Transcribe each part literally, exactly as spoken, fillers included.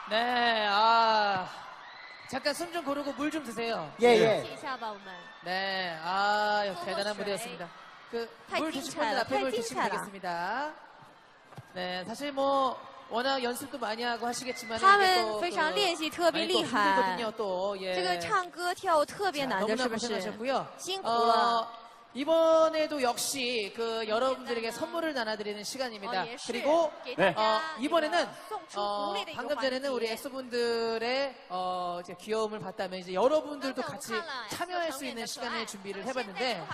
네, 아 잠깐 숨 좀 고르고 물 좀 드세요. 예, 예. 네, 아 대단한 무대였습니다. 그 물 드실 분들 앞에 물 드시면 되겠습니다. 네, 사실 뭐 워낙 연습도 많이 하고 하시겠지만 他们非常练习特别厉害， 또 예. 这个唱歌跳舞特别难的，是不是？ 辛苦了。 이번에도 역시 그 여러분들에게 선물을 나눠드리는 시간입니다. 그리고 네. 어, 이번에는 어, 방금 전에는 우리 엑소분들의 어, 이제 귀여움을 봤다면 이제 여러분들도 같이 참여할 수 있는 시간을 준비를 해봤는데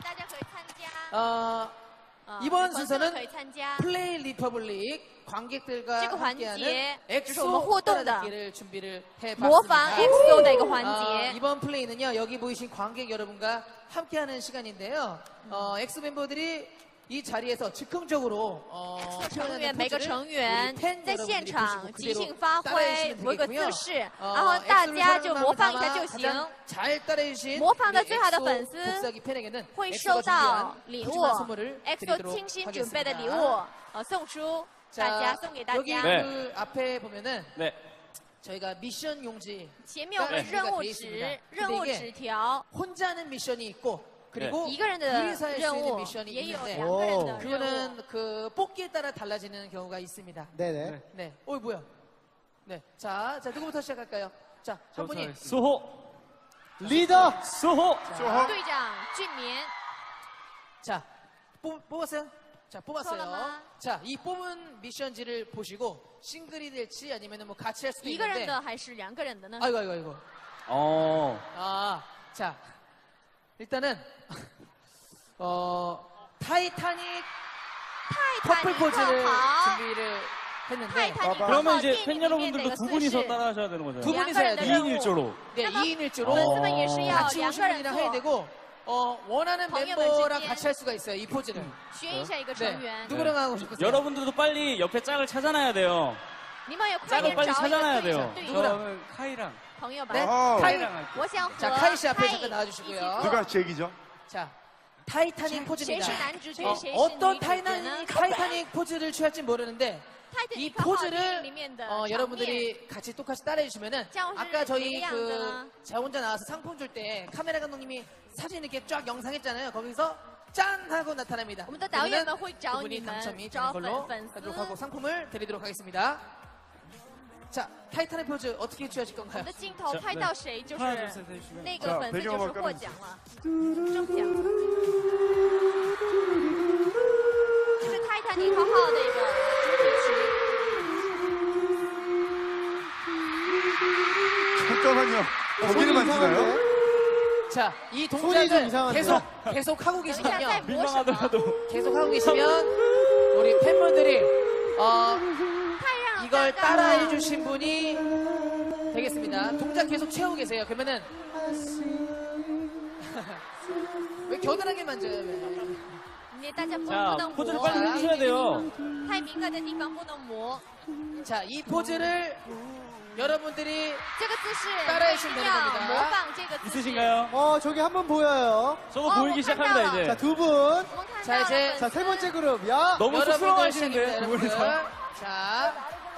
어, 이번 순서는 플레이 리퍼블릭 관객들과 함께하는 엑소 따라잡기를 준비를 해봤습니다. 어, 이번 플레이는요 여기 보이신 관객 여러분과 함께하는 시간인데요. 어, 엑소 멤버들이 이 자리에서 즉흥적으로 어, 成员每个成员在现场即兴发挥某个姿势，然后大家就模仿一下就行。模仿的最好的粉丝会收到礼物 ，엑소 精心准备的礼物，呃，送出，大家送给大家。 여기 그 앞에 보면은 저희가 미션 용지. 前面我们任务纸、任务纸条。 혼자 하는 미션이 있고. 그리고 네. 둘이서 할 수 있는 미션이 있는데 오. 그거는 그 뽑기에 따라 달라지는 경우가 있습니다. 네네. 네. 어 뭐야? 네. 자, 자 누구부터 시작할까요? 자, 한 분이 수호. 리더 수호. 수호. 队长 준민. 자, 뽑, 뽑았어요? 자, 뽑았어요. 자, 이 뽑은 미션지를 보시고 싱글이 될지 아니면 뭐 같이 할 수도 있는데. 一个人的还是两个人的呢? 아이고, 아이고, 아이고. 어. 아, 자. 일단은 어 타이타닉 커플 포즈를 준비를 했는데 그러면 이제 팬 여러분들도 두 분이서 따라하셔야 되는 거잖아요. 두 분이서 해야 돼요. 이 인 일 조로. 네, 이 인 일 조로 같이 오신 분이랑 해야 되고 어 원하는 멤버랑 같이 할 수가 있어요. 이 포즈는. 네. 누구랑 하고 싶으세요? 여러분들도 빨리 옆에 짝을 찾아놔야 돼요. 짝을 빨리 찾아놔야 돼요. 누구랑? 카이랑. 네, 카이랑. 자, 카이 씨 앞에 잠깐 나와주시고요. 누가 제 얘기죠? 자, 타이타닉 포즈입니다. 어, 어떤 타이타닉, 타이타닉 포즈를 취할지 모르는데 이 포즈를 어, 여러분들이 같이 똑같이 따라해주시면은 아까 저희 그 저 혼자 나와서 상품 줄 때 카메라 감독님이 사진 이렇게 쫙 영상했잖아요. 거기서 짠 하고 나타납니다. 그러면 그분이 당첨이 되는 걸로 하도록 하고 상품을 드리도록 하겠습니다. 자, 타이타닉 포즈 어떻게 취하실 건가요? 我的镜头拍到谁就是那个粉丝就是获奖了，中奖。这是泰坦尼克号的一个主题曲。 잠깐만요. 거기를만 쓰나요? 자, 이 동작을 계속 계속 하고 계시면요. 민망하더라도 계속 하고 계시면 우리 팬분들이 어 이걸 따라해 주신 분이 되겠습니다. 동작 계속 채우고 계세요. 그러면은 왜 겨드랑이 만져요? 왜? 자, 포즈를 빨리 해주셔야 돼요. 자, 이 포즈를 여러분들이 따라해 주시면 되는 겁니다. 있으신가요? 어, 저기 한 분 보여요. 저거 보이기 시작합니다, 이제. 자, 두 분. 자, 이제 자, 세 번째 그룹. 야. 너무 쑥스러워하시는데, 두 분이서. 자.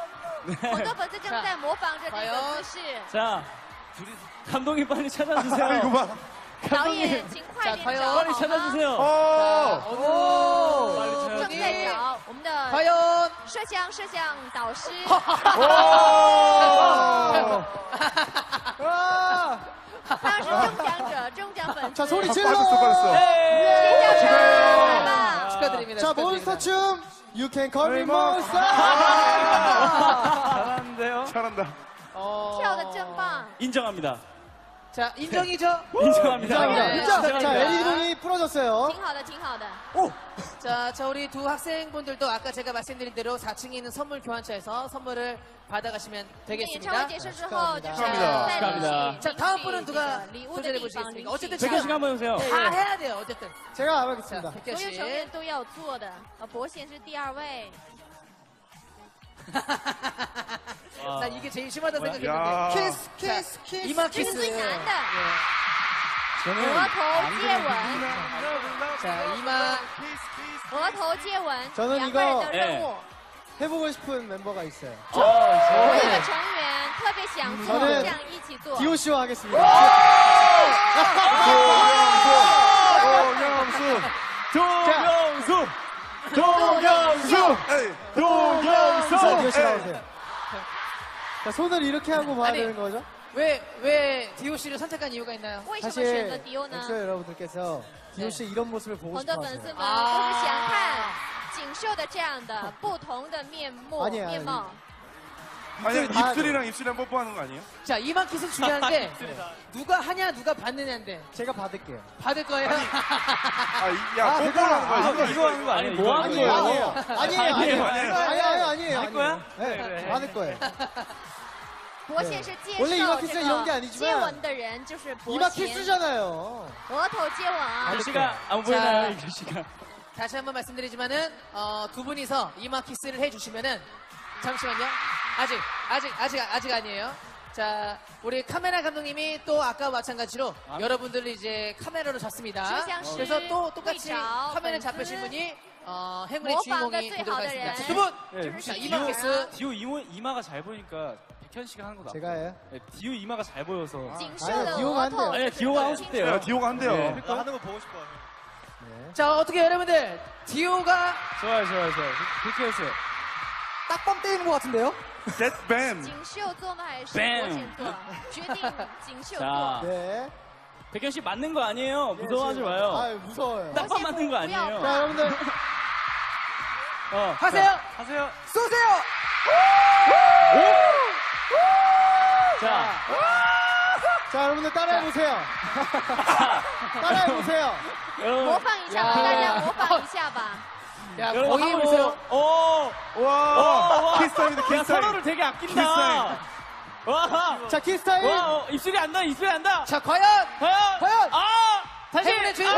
과연. 자, 감독님 빨리 찾아주세요. 아이고 봐. 감독님. 자, 과연. 빨리 찾아주세요. 오. 오. 빨리 찾아주세요. 과연. 摄像摄像导师 当然是中奖者中奖粉丝 자, 소리 질러. 빠졌어, 빠졌어. 축하드립니다. 자, 몬스터 춤. You can call me monster. 잘하는데요? 잘한다. 어... 跳得真棒 인정합니다. 자, 인정이죠? 인정합니다. 네, 인정. 자, 축하드립니다. 엘이디공이 부러졌어요. 挺好的挺好的 오! 자, 자, 우리 두 학생분들도 아까 제가 말씀드린 대로 사 층에 있는 선물 교환차에서 선물을 받아가시면 演唱会 되겠습니다. 结束之后就是 축하합니다. 在 축하합니다. 자, 다음 분은 这 누가 个礼物的 도전해 地方 보시겠습니까? 领 어쨌든 取 백현식 한번 해보세요. 다 해야 돼요, 어쨌든. 제가 자, 알아보겠습니다. 所 백현 有 씨. 成员都要做的呃博贤是第二位 난 이게 제일 심하다 뭐야? 생각했는데. 야. 키스, 키스, 키스. 이마 这是 키스. 最难的 예. 额头接吻 자, 이마. 额头接吻 저는 两个人 이거 的任务 해보고 싶은 멤버가 있어요. 有一个成员特别想做 저는 这样一起做。 디오 씨와 하겠습니다. 도경수! 도경수! 도경수! 도경수! 자, 디오 씨 나오세요. 자, 손을 이렇게 하고 봐야 아니, 되는 거죠? 왜, 왜 디오 씨를 선택한 이유가 있나요? 为什么选择 사실 迪欧呢？ 엑소 여러분들께서 디오 씨의 이런 모습을 보고 很多 싶어 粉丝 하세요. 们都是想看锦绣的这样的不同的面目 아니에요, 面貌。 아니, 다 입술이랑 입술이랑 뽀뽀하는 거 아니에요? 자, 이만 키스 중요한 게 누가 하냐, 누가 받느냐인데. 제가 받을게요. 받을 거예요? 아, 이- 야, 아, 뽀뽀하는 거야. 대단하다. 이거, 이거 하는 거 아니에요? 이거 뭐 하는 하는 아니에요, 거예요? 아니에요. 아니에요, 아니에요, 아니에요. 아니에요. 아니에요, 아니에요. 할 거야? 네, 그래. 받을 거예요. 博贤是接 원래 受 이마 这 키스 이런 게 个 아니지만 接吻的人，就是博 이마 贤。 키스잖아요. 额头接吻啊！ 글씨가 안 보이나요? 이 글씨가. 다시 한번 말씀드리지만은, 어, 두 분이서 이마 키스를 해주시면은, 잠시만요. 아직, 아직, 아직, 아직 아니에요. 자, 우리 카메라 감독님이 또 아까와 마찬가지로 아. 여러분들을 이제 카메라로 잡습니다. 시상식 그래서 또 똑같이 회장, 카메라 粉丝 잡으신 분이 어, 행운의 모방의 주인공이 되도록 最好的 하겠습니다. 人 자, 두 분! 네, 자, 디오- 이마 키스. 디오 이모, 이마가 잘 보니까 백현 씨가 하는 거 나. 제가 해요? 네, 디오 이마가 잘 보여서. 锦绣 아니요 的 디오가 额 한대요 头 아니야, 디오가 하고 싶대요. 야, 디오가 한대요. 네. 나 하는 거 보고 싶어. 네. 자, 어떻게 여러분들, 디오가 좋아요, 좋아요, 좋아요. 그렇게 했어요. 딱밤 때리는 것 같은데요? Get bam! 锦绣做呢还是 Bam 博贤做？决定锦绣 자, 做。 네. 백현 씨 맞는 거 아니에요. 무서워하지 마요. 아, 무서워요. 딱밤 맞는 거 아니에요. 자, 여러분들. 어, 하세요! 자, 하세요. 쏘세요! 자, 자, 여러분들 따라해보세요. 따라해보세요. 模 여러분. 仿一下吧， 야 大家模仿一下吧。 야, 여러분 거의 하고 뭐, 있어요. 오, 와, 와. 키스타임이다, 야, 키스타임. 서로를 되게 아낀다. 키스타임. 와, 자, 키스타임. 와, 어, 입술이 안 나, 입술이 안 나. 자, 과연! 과연, 과연! 아, 다시. 행운의 주인공!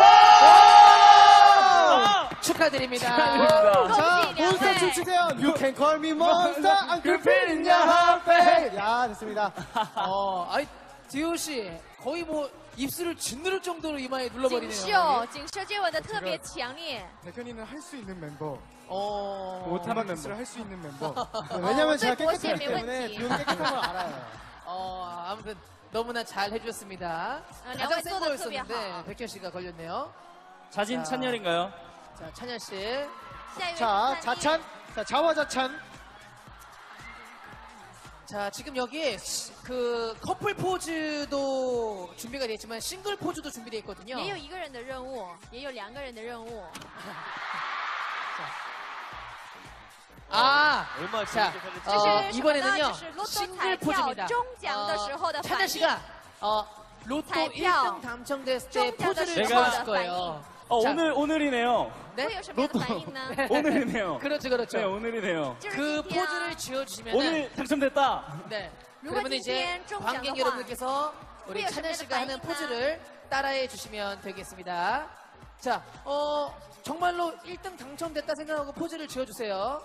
아! 축하드립니다. 축하드립니다. 자, 恭喜两 몬스터 位 춤추세요. You can call me monster. I'm creeping in your heart, babe. 야, 됐습니다. 어, 아이, 디오 씨, 거의 뭐, 입술을 짓누를 정도로 이마에 锦 눌러버리네요. 绣，锦绣接吻的特别强烈。 백현이는 할 수 있는 멤버, 어, 못하는 키스를 할 수 있는 멤버. 네, 왜냐면 어, 제가 네, 보시면 깨끗하기 때문에 매운지. 비오는 깨끗한 걸 알아요. 어, 아무튼 너무나 잘 해주셨습니다. 아, 가장 两位 센 做得特别 거였었는데 好。 백현 씨가 걸렸네요. 자진 자. 찬열인가요? 자, 찬열 씨. 下一位是 자, 灿丽 자찬. 자, 자화자찬. 자, 지금 여기 시- 그 커플 포즈도 준비가 되어 있지만 싱글 포즈도 준비되어 있거든요. 也有一个人的任务，也有两个人的任务。 아, 얼마나 자, 这 어, 是什么呢？ 이번에는요 这是骆驼 싱글 彩票 포즈입니다. 中奖的时候的 찬열 反应。 씨가 어, 로또 彩 일 票 등 당첨됐을 때 中奖的 포즈를 时候 취하실 的反 거예요. 应， 어, 자. 오늘, 오늘이네요. 会 네? 有什么样的反应呢？ 오늘이네요. 그렇죠, 네, 그렇죠. 오늘이네요. 就是 그 今天啊 포즈를 지어주시면 오늘 당첨됐다. 네. 如果 그러면 今 이제 天中奖 관객 的话， 여러분들께서 우리 후회 찬열 없이 씨가 하는 반응이나. 포즈를 따라해 주시면 되겠습니다. 자, 어, 정말로 일 등 당첨됐다 생각하고 포즈를 지어주세요.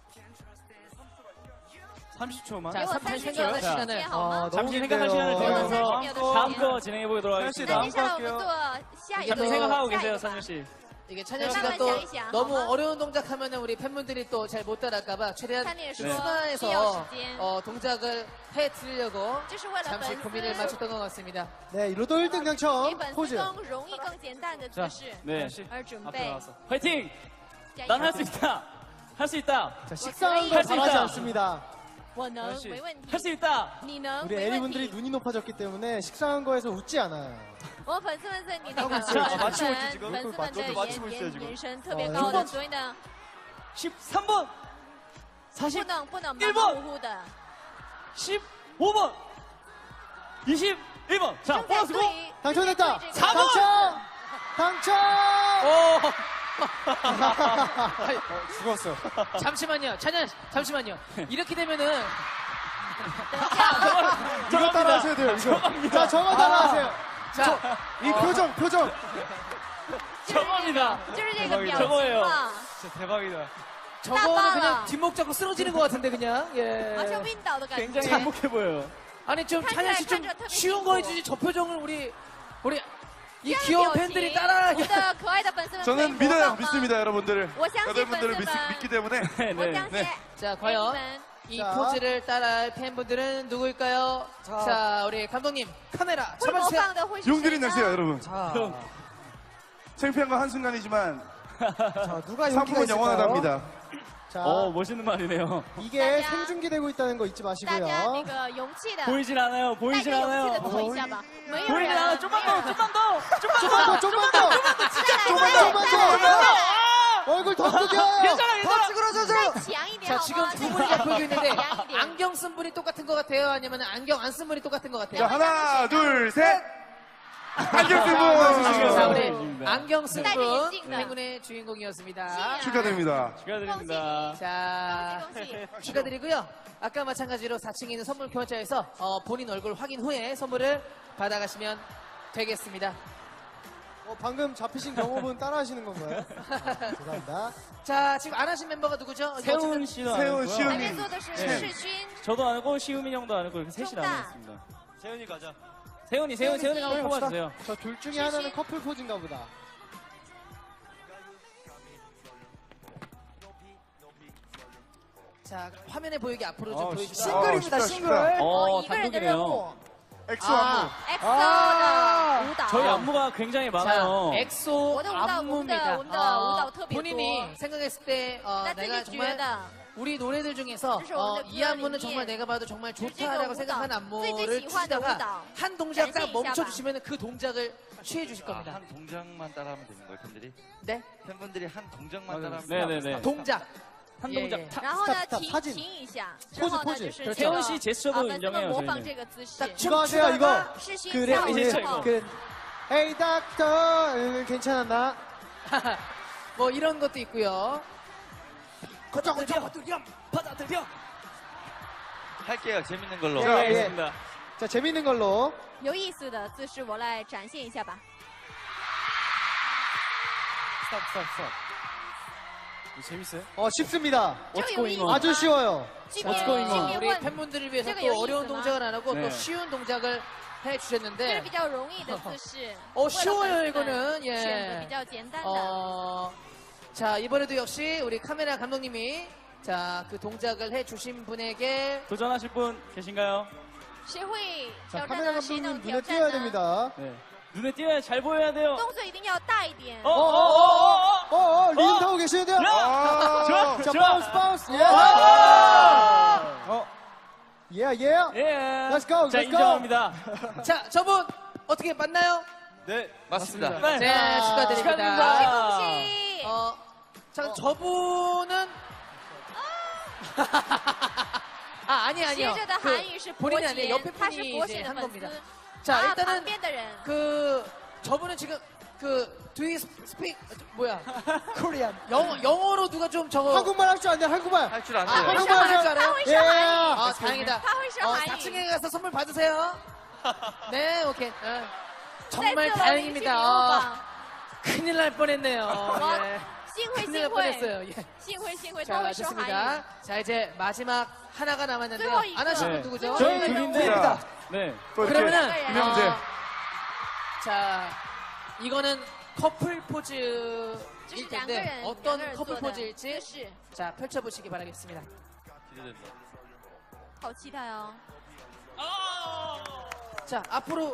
삼십 초만. 자, 给我 삼 분 三十秒 생각할 的时 시간을 间好吗？ 어, 너무 잠시 긴데요. 생각할 시간을 어, 드리면서 어, 다음 어, 거 진행해 보도록 那 하겠습니다. 接下来我们做下一 또 个 생각하고 계세요, 下一个 찬열 吧 씨. 이게 찬열 네. 씨가 또 잠깐만 너무 잠깐만. 어려운 동작하면 우리 팬분들이 또 잘 못 따라할까봐 최대한 看脸说 네. 需要 순화해서 时间， 어, 동작을 해드리려고 这是为了 잠시 粉 고민을 丝 마쳤던 것 같습니다. 네, 로또 일 등 给 당첨 粉丝 포즈. 更容易、更简单的姿 자, 势 네. 而准 앞에 备。 나왔어. 화이팅! 加油 난 할 수 있다. 할 수 있다. 자, 식상한 걸 할수 바라지 있다. 않습니다. 我能，没问题 할 。수 있다. 你能， 우리 没问 애니분들이 题。 눈이 높아졌기 때문에 식상한 거에서 웃지 않아요. 我们粉丝们对你那个 아, 粉 맞추고 粉 있지, 지금. 粉丝们的 맞추고 眼 있어요, 眼 지금. 眼神特别 어 高的， 1번 所以呢， 십삼 번. 不 사십, 能不能 일 马 번 马虎虎的。 십오 번. 이십일 번. 자, 正在 보너스 고! 对于 당첨됐다! 对这 사 个 번! 당첨! 당첨! 오! 죽었어. 잠시만요. 찬열, 잠시만요. 이렇게 되면은 이거 따라하셔야 돼요, 이거. 자, 저거 따라하세요. 자, 이 표정, 표정. 저겁니다. 就是这个表 저거예요. 情嘛， 진짜 대박이다. 저거는 따빠라. 그냥 뒷목 잡고 쓰러지는 것 같은데 그냥. 好像 예. 晕倒的感觉。 굉장히 행복해 보여요. 아니 좀 看起 찬열 来 씨 좀 看着特别 쉬운 辛 거 苦 해주지 저 표정을 우리 우리 이 귀여운 팬들이 따라. 저는 믿어요. 믿습니다, 여러분들을. 我相信粉丝 여러분들을 믿, 们， 믿기 때문에. 我相信 자, 你 과연 们。 이 자. 포즈를 따라할 팬분들은 누구일까요? 자, 자. 우리 감독님 카메라 会模 잡아주세요. 仿的会是谁 용기를 내세요, 呢？ 여러분. 자, 창피한 건 한순간이지만 자 누가 용기가 상품은 있을까요? 영원하답니다. 자, 어, 멋있는 말이네요. 이게 생중계되고 있다는 거 잊지 大家那 마시고요. 个勇气的， 보이질 않아요. 带 보이질 着勇气的 않아요. 脱一下吧。没有 보이질 人， 않아요. 좀만 더, 좀만 더, 좀만 좀만 더, 좀만 더, 조금만 더, 좀만 더. 얼굴 더 숙여. 괜찮아, 괜찮아. 찌그러져서. 强一点 자, 好 지금 吗？ 두 분이 잡고 있는데 强一点。 안경 쓴 분이 똑같은 것 같아요? 아니면 안경 안 쓴 분이 똑같은 것 자, 같아요? 하나, 둘, 셋. 안경 쓰고. 자, 우리 좋습니다. 안경 쓴 戴着 분 眼镜的 행운의 주인공이었습니다. 축하드립니다. 축하드립니다. 자, 恭喜恭喜！ 축하드리고요. 아까 마찬가지로 사 층에 있는 선물 교환차에서 어, 본인 얼굴 확인 후에 선물을 받아가시면 되겠습니다. 어, 방금 잡히신 경호분 따라하시는 건가요? 죄송합니다. 자, 지금 안 하신 멤버가 누구죠? 세훈 씨도 안 세훈, 했고요. 시훈. 前面坐的是 네 世勋， 저도 안 하고 시우민 형도 안 하고 이렇게 셋이 정답. 나왔습니다. 세훈이 가자. 세훈이, 세훈이, 세훈이가 한번 뽑아주세요. 저 둘 중에 하나는 커플 포즈인가 보다. 자, 화면에 보이게 앞으로 좀 어, 보여주세요. 싱글입니다, 쉽다, 싱글. 쉽다. 哦 어, 一个人的任 단독이네요. 务 엑소 아. 안무. ，X O 的舞蹈。 저희 안무가 굉장히 많아요. 자, 엑소 我的舞蹈，我们的 안무입니다. 我们的舞蹈 어, 特别多。 본인이 생각했을 때 어, 但自 내가 己觉 정말 得 우리 노래들 중에서 그래서 어, 오늘 이 안무는 부활이 정말 내가 봐도 정말 그 좋다라고 지금 생각한 우다. 안무를 쯔쯔 추시다가 우다. 한 동작 딱 잘생기시다. 멈춰주시면 그 동작을 취해 주실 아, 겁니다. 한 동작만 따라하면 되는 거예요, 팬들이? 네? 팬분들이 한 동작만 맞아요. 따라하면 네네네. 동작. 한 예, 동작 예. 탁. 然后呢， 스탑, 스탑, 停 사진 停一下，之 포즈 后呢 포즈 就是 그렇죠. 这 태원 个 씨 啊， 제스처도 粉丝们 인정해요, 模仿 저희는. 这个姿势。 딱 이거 하세요, 이거. 世勋 그래, 跳舞 이제 之后， 그, 에이 닥터, 음, 괜찮았나? 뭐 이런 것도 있고요. 거쳐, 받아들여, 받아들여. 할게요, 재밌는 걸로. 자, 예. 알겠습니다. 자, 재밌는 걸로. 有意思的姿势，我来展现一下吧。 스탑, 스탑, 스탑. 이거 재밌어요? 어, 쉽습니다. 这个有意思 going on? 吗 아주 쉬워요. 这 어, 边 going 这 on? 边 우리 问， 팬분들을 위해서 제가 또 여기 어려운 있으나? 동작을 안 하고 또 네. 쉬운 동작을 해 这是 주셨는데 比较容易的姿势。 어 为了 쉬워요 粉丝们 이거는 选择 예. 比较简单的。 어, 자 이번에도 역시 우리 카메라 감독님이 자 그 동작을 해 주신 분에게 도전하실 분 계신가요? 谁会 자, 挑战 카메라 呢？谁 감독님 能挑 눈에 战 띄어야 呢？ 됩니다. 네. 눈에 띄어야 잘 보여야 돼요. 动作一定要大一点。 어, 어, 어, 어, 어. 어, 어, 리듬 타고 계시는데요? 아, 좋아, 자, 좋아. 바운스, 바운스. 예. 어. 예, 예. 예. Let's go, 자, let's go. 인정합니다. 자 저분 어떻게 맞나요? 네. 맞습니다. 네. 네 축하드립니다. 축하드립니다. 恭喜！ 어, 자 저분은 아 아니 接 아니요. 着的 그 韩语是国 본인이 아니에요. 贤 옆에 ， 他是 분이 国 이제 贤的 한 粉 겁니다. 丝。 자 啊，旁 일단은 边的人 그 저분은 지금 그 do you speak 뭐야 코리안. 영어 영어로 누가 좀 저거 한국말 할 줄 아네, 한국말. 할 줄 안 아, 돼요. 한국말 할 줄 알아요? 他会 예. 说韩语， 아 다행이다. 他会说 어, 韩 사 语。 층에 가서 선물 받으세요. 네, 오케이. 어, 在 정말 这了， 다행입니다. 礼物 어, 吧。 큰일 날 뻔했네요. 哇 예. 幸会 큰일 날 幸会 뻔했어요. 예. 幸会幸会，都 자, 会说韩语。 좋습니다. 자, 이제 마지막 하나가 남았는데요. 最后一个。 안 하신 분 네. 누구죠? 저희 네. 둘인데. 자, 네. 또 이렇게 그러면은 김영재. 어, 자, 이거는 커플 포즈일 这是两个 텐데 人，两个 어떤 人 커플 做的 포즈일지 姿势， 자, 펼쳐보시기 바라겠습니다. 기대된다. 好期待哦！ 자, 앞으로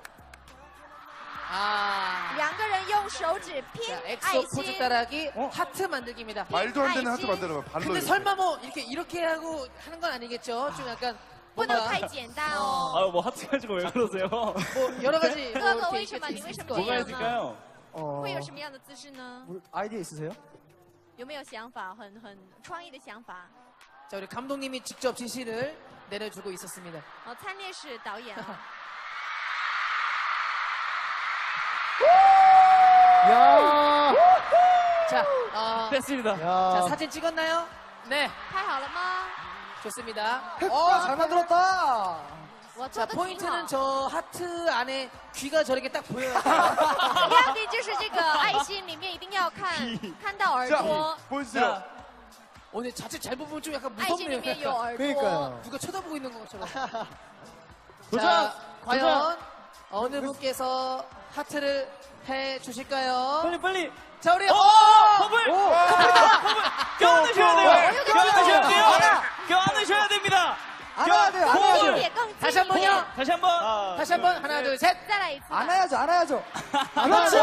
아, 两个人用手指 자, 拼爱 엑소 포즈 心， 따라하기 하트 만들기입니다. 말도 안 되는 하트 아이씨. 만들어봐. 발로. 근데 이렇게. 설마 뭐 이렇게 이렇게 하고 하는 건 아니겠죠? 좀 약간 不能 뭔가 太简单哦。 아유, 뭐 하트 가지고 왜 그러세요? 뭐 여러 가지 뭐 그거 이렇게 왜 있을 좀 많이 수 왜 있을 좀 거예요. 뭐가 많이 있을까요? 어, 会有什么样的姿势呢？ 뭐, 아이디어 있으세요? 有没有想法？很很创意的想法。 자, 우리 감독님이 직접 지시를 내려주고 있었습니다. 哦，灿烈是导演啊， 야, 자, 어, 됐습니다. 자, 야. 사진 찍었나요? 네, 拍好了吗？ 좋습니다. 어, 잘 만들었다. 我 자, 做的挺好 포인트는 。 저 하트 안에 귀가 저렇게 딱 보여요. 亮点就是这个爱心里面一定要看看到耳 자, 朵， 보여주세요. 자, 오늘 자칫 잘 보면 좀 약간 爱心里 무섭네요. 面有耳朵。 그러니까요. 누가 쳐다보고 있는 것처럼. 도전! 자, 도전! 과연 어느 분께서 하트를 해 주실까요? 빨리 빨리. 자, 우리 어, 허블. 오! 껴안으셔야 돼요. 껴안으셔야 돼요. 껴안으셔야 됩니다. 안아야 돼요, 안아야 돼요. 다시 한 번요. 다시 한번. 다시 한 번. 하나, 둘, 셋. 안아야죠, 안아야죠. 그렇죠.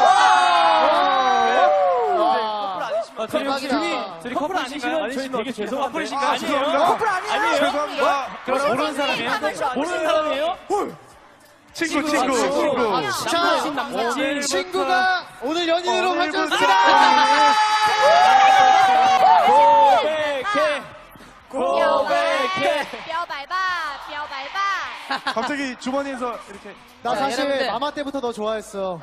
아, 둘이 혹시 대박이다. 둘이 커플 아니신가요? 저희 되게 죄송한데. 커플이신가요? 아, 죄송합니다. 커플 아니에요? 아니에요. 죄송합니다. 그럼 모르는 사람이에요? 모르는 사람이에요? 친구, 친구, 친구. 아, 남자친 남자친. 친구가 오늘 연인으로 오늘부터 활동합니다. 고백해. 고백해. 表白吧，表白吧。 갑자기 주머니에서 이렇게. 나 자, 사실 여러분들. 마마 때부터 너 좋아했어.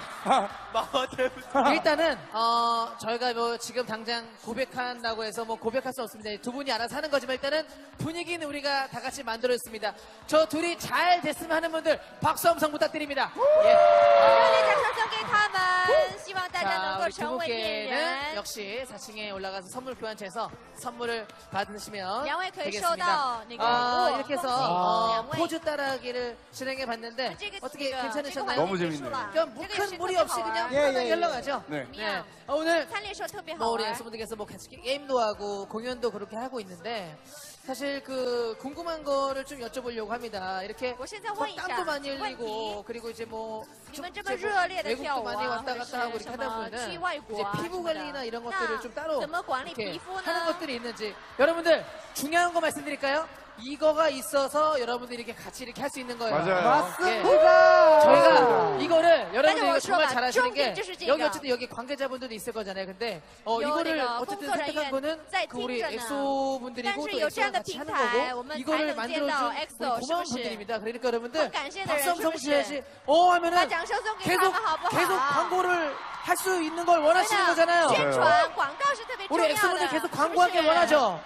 일단은 어 저희가 뭐 지금 당장 고백한다고 해서 뭐 고백할 수 없습니다. 두 분이 알아서 하는 거지만 일단은 분위기는 우리가 다 같이 만들었습니다. 저 둘이 잘 됐으면 하는 분들 박수 함성 부탁드립니다. 예. 热烈掌声送给他们，希望大家 자, 能够 우리 두 成为恋 분께는 人。 역시 사 층에 올라가서 선물 교환처에서 선물을 받으시면 两位可以收 되겠습니다. 到那个 아, 礼物， 이렇게 恭喜 해서 어, 两位。 포즈 따라하기를 진행해 봤는데 这个 어떻게 这个 괜찮으셨나요? 너무 这个结束 재밌네요. 了 그럼 这个 큰 是 무리 特别 없이 好玩 그냥 예, 편하게 예, 예. 흘러가죠. 네. 怎么 네. 样？ 어, 오늘 参列社特别 뭐 好 우리 玩。 엑소분들께서 뭐 같이 게임도 하고 공연도 그렇게 하고 있는데 사실 그 궁금한 거를 좀 여쭤보려고 합니다. 이렇게 我现在 뭐 问一下 땀도 많이 问 흘리고 题， 그리고 이제 뭐 你们 좀 这么 이제 뭐 热烈的跳 외국도 舞 많이 啊， 왔다 或者 갔다 하고 是 이렇게 什 하다 么去 보면은 外国 이제 啊 피부 什么 관리나 的， 이런 것들을 좀 따로 怎么管理 이렇게 皮肤 하는 呢？ 것들이 있는지 여러분들 중요한 거 말씀드릴까요? 이거가 있어서 여러분들이 이렇게 같이 이렇게 할 수 있는 거예요. 맞아요. 맞습니다. 저희가 이거를 여러분들이 이거 맞아요. 정말 맞아요. 잘하시는 게 좀 이제 여기 제가. 어쨌든 여기 관계자분들도 있을 거잖아요. 근데 어, 요, 이거를 내가 어쨌든 공소를 선택한 거는 在 그 우리 听着呢。 엑소 분들이고 但是 또 有这样 엑소랑 的 같이 平 하는 台， 거고 我们才 이거를 能见 만들어준 到 우리 엑소， 是 고마운 不是？ 분들입니다. 그러니까 여러분들 很感谢的 박수 人 함성 是不是？ 주셔야지 어 把 하면은 掌声送给他 계속 们好不 계속 好？ 광고를 할 수 있는 걸 对 원하시는 的， 거잖아요. 宣传广告是特别重 우리 要的， 엑소분들 계속 是不 광고하길 是？ 원하죠.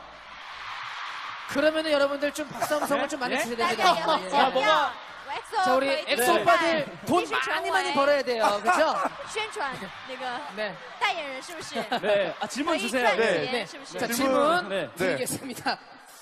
그러면은 여러분들 좀 박수 함성을 좀 많이 네? 주셔야 大家也 됩니다. 很 예. 想 뭐가 要 엑소 자, 우리 可以 엑소 自 오빠들 带 돈 继续成 많이 많이 为 벌어야 돼요. 그렇죠? 宣传那个 네. 代言人，是不是？ 네. 아, 可 질문 以 주세요. 赚 네. 钱，是不是？ 자, 질문. 질문 네. 드리겠습니다.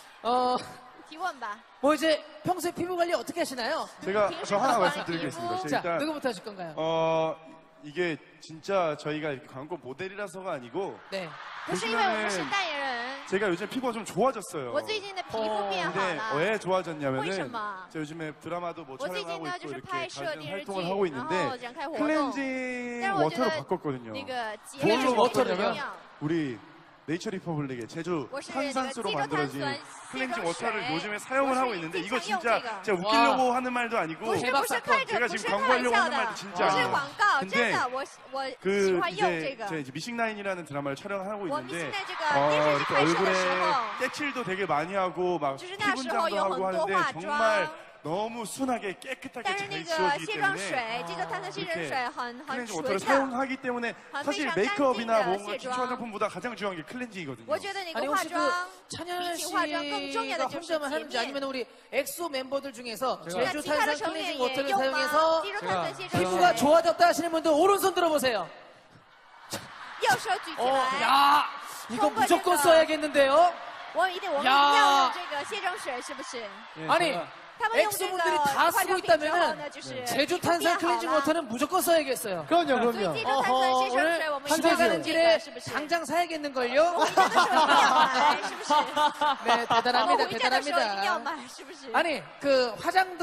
어, 提问吧。 뭐 이제 평소에 피부 관리 어떻게 하시나요? 제가 저 하나 말씀드리겠습니다. 자, 자, 일단 누구부터 하실 건가요? 어 이게 진짜 저희가 이렇게 광고 모델이라서가 아니고 네. 不是因为我们是代言人， 제가 요즘 피부가 좀 좋아졌어요. 我最近的皮肤变好 근데 了。 왜 为什 좋아졌냐면은 么？ 제가 요즘에 드라마도 뭐 我最近 촬영하고 呢 있고 就是 이렇게 拍摄 다른 电视剧， 활동을 하고 然后 있는데 展开活动。 클렌징 但是我觉 워터로 得 바꿨거든요. 那个洁 뭘로 面 워터를요? 怎么样？ 우리 네이처 리퍼블릭의 제주 我是那个 탄산수로 济州碳 만들어진 酸卸 클렌징 妆 워터를 水。 요즘에 사용을 我是 하고 있는데 经 이거 常用 진짜 这个。 제가 웃기려고 하는 말도 아니고 不是不是看着 제가 不是 지금 开 광고하려고 玩笑 하는 的， 말도 不 진짜 是 아니에요. 广告， 근데 真的，我我喜 그 欢用这 이제 个。 제 이제 미싱나인이라는 드라마를 촬영하고 我们现 있는데 在这个 어, 电视剧 이렇게 拍摄的 얼굴에 时候， 때칠도 되게 많이 하고 막 就是那时候 피분장도 有 하고 很多 하는데 化 정말 妆， 너무 순하게 깨끗하게 但是 잘 那个 지워지기 卸妆 때문에 水，济州碳酸卸妆 이렇게 水很很 클렌징 纯 워터를 的。 사용하기 때문에 아, 사실 非常 메이크업이나 干净的 뭔가 卸 기초 妆 화장품보다 가장 중요한 게 클렌징이거든요. 我觉得那 아니 个化 혹시 그 妆 찬현 比起化妆更重要 씨가 的就是 혼자만 洁 하는지 面。 아니면 우리 엑소 멤버들 중에서 那 제주 其他的 탄산 成员 클렌징 也 워터를 用吗？ 사용해서 济州碳酸卸妆 피부가 水， 좋아졌다 하시는 분들 오른손 들어보세요. 右手举起 어, 来。 야, 이거 통과 무조건 됐어. 써야겠는데요? 我一定，我们一 야 定要用这个卸妆水，是不是？ 아니, 他们用这个 엑소분들이 다 化 쓰고 妆品之后 있다면은 呢，就是 제주 皮肤变 탄산 好 클렌징 了。 워터는 무조건 써야겠어요. 그럼요, 所以 그럼요. 济州碳酸 어허, 卸妆 오늘 水我们 집에 一定要 가는 用这 길에 个，是不是？ 당장 사야겠는걸요? 我回家的时候一定要买，是不是？ 네, 我 대단합니다, 回家的时候一定要 대단합니다. 买，是不是？ 아니, 그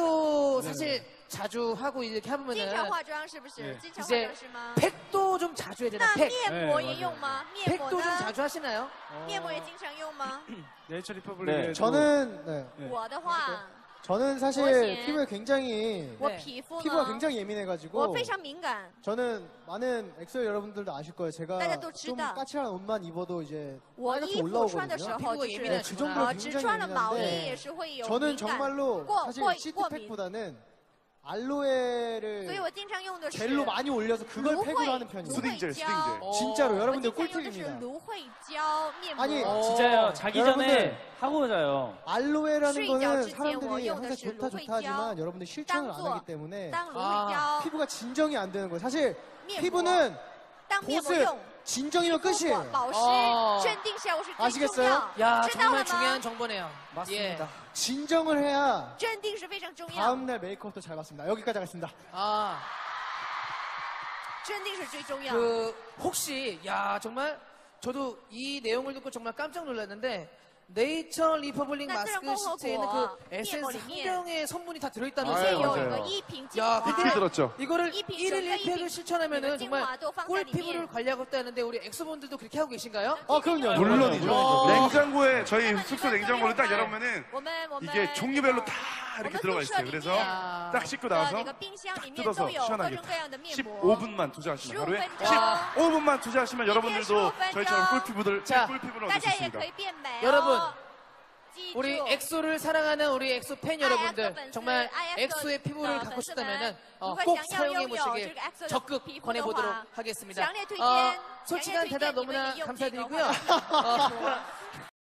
화장도 사실 자주 하고 이렇게 经常 하면은 化妆是不是？ 네 经常化 이제 妆是吗？ 팩도 좀 자주 해야 되나? 那 팩. 面膜也用吗？面膜 팩도 좀 呢？ 자주 하시나요? 面膜也经常用吗？ 네이처 리퍼블릭에 저는 네. 我的话， 저는 사실 뭐지? 피부에 굉장히 我 네 皮肤 피부가 呢， 굉장히 我 예민해가지고 非常敏感。 저는 많은 엑소 여러분들도 아실 거예요. 제가 다들 좀 知道 까칠한 옷만 입어도 이제 我 빨갛게 衣服穿的时 올라오거든요. 候， 피부가 就是 예민하시구나. 네, 그 정도로 呃，只 굉장히 穿了毛衣 예민한데 也是会有 저는 敏感， 정말로 过 사실 过过敏。 시트팩보다는 所以 알로에를 我经常用的是 젤로 많이 올려서 그걸 芦 팩으로 荟 하는 편이에요. 芦荟 스딩젤, 胶 스딩젤. 。 어, 진짜로 我 여러분들 经常用的是 꿀팁입니다. 芦荟胶面膜。 아니, 어. 진짜요. 자기 여러분들. 전에 하고 자요. 알로에라는 수익 거는 nhau之前 사람들이 我用的 항상 是 좋다 芦荟 좋다 하지만 胶 여러분들 실천을 안 当做 하기 때문에 当芦荟 아 胶 피부가 진정이 안 되는 거예요. 사실 面膜 피부는 当面膜 보습 用， 진정이면 敷 끝이에요. 或保湿哦镇定效果是最重 아시겠어요 要。 야, 知道了 정말 중요한 吗？ 정보네요. 맞습니다. 진정을 해야 镇定是非常重要。 다음날 메이크업도 잘 받습니다. 여기까지 하겠습니다. 아, 그 혹시 야 정말 저도 이 내용을 듣고 정말 깜짝 놀랐는데 네이처 리퍼블릭 마스크 시트에 있는 그 에센스 한 병의 성분이 다 들어있다면서요. 아유, 맞아요. 야, 특히 근데 들었죠. 이거를 일 일 일 팩을 실천하면은 정말 꿀 피부를 관리하겠다는데 우리 엑소분들도 그렇게 하고 계신가요? 어, 그럼요. 물론이죠. 냉장고에 저희 숙소 냉장고를 딱 열어보면은 이게 종류별로 다 이렇게 들어가 있어요. 그래서 딱 씻고 나와서 딱 뜯어서 시원하게 십오 분만 투자하시면 하루에 십오 분만 투자하시면 여러분들도 저희처럼 꿀피부들 자, 꿀피부를 얻을 수 있습니다. 여러분, 우리 엑소를 사랑하는 우리 엑소 팬 여러분들 정말 엑소의 피부를 갖고 싶다면은 어, 꼭 사용해 보시길 적극 권해보도록 하겠습니다. 어, 솔직한 대답 너무나 감사드리고요. 어,